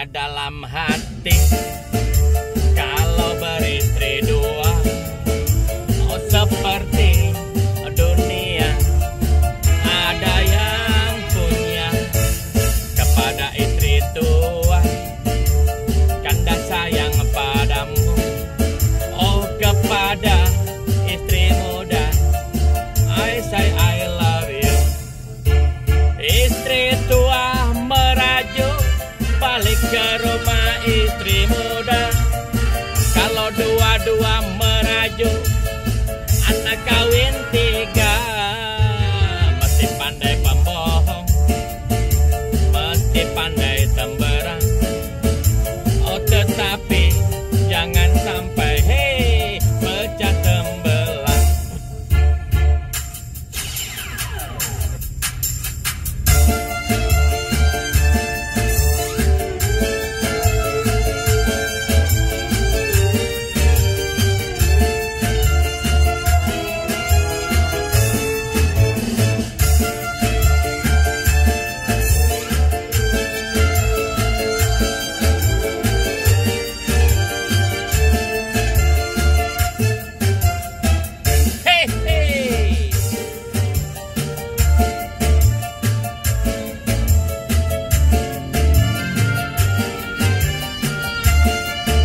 Senangnya dalam hati kalau beristri dua, oh seperti dunia ada yang punya kepada istri tua, canda sayang padamu. Oh kepada istri muda, I say I love you. Istri tua merajuk balik ke rumah istri muda. Kalau dua-dua merajuk, anak kawin tiga. Mesti pandai pembohong, mesti pandai temberang. Oh tetapi jangan sampai pecah tembelang.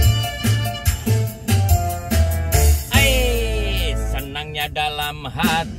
Senangnya dalam hati